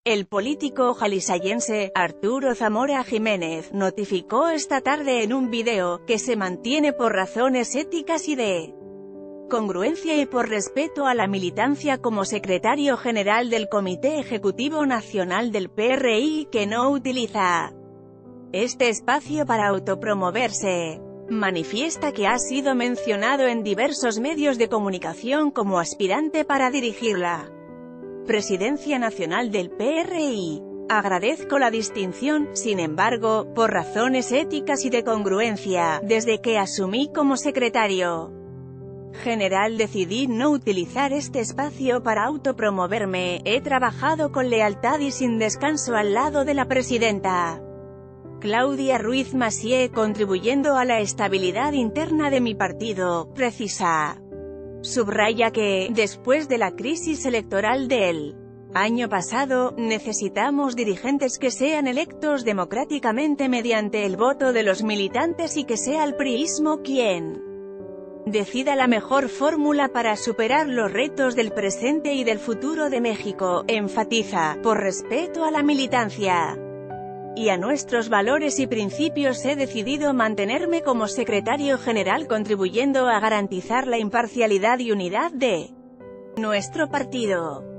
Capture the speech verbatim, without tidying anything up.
El político jalisciense, Arturo Zamora Jiménez, notificó esta tarde en un video, que se mantiene por razones éticas y de congruencia y por respeto a la militancia como secretario general del Comité Ejecutivo Nacional del P R I, que no utiliza este espacio para autopromoverse. Manifiesta que ha sido mencionado en diversos medios de comunicación como aspirante para dirigir la Presidencia Nacional del P R I. Agradezco la distinción, sin embargo, por razones éticas y de congruencia, desde que asumí como secretario general decidí no utilizar este espacio para autopromoverme. He trabajado con lealtad y sin descanso al lado de la presidenta Claudia Ruiz Massieu, contribuyendo a la estabilidad interna de mi partido, precisa. Subraya que, después de la crisis electoral del año pasado, necesitamos dirigentes que sean electos democráticamente mediante el voto de los militantes y que sea el priismo quien decida la mejor fórmula para superar los retos del presente y del futuro de México, enfatiza. Por respeto a la militancia y a nuestros valores y principios he decidido mantenerme como secretario general, contribuyendo a garantizar la imparcialidad y unidad de nuestro partido.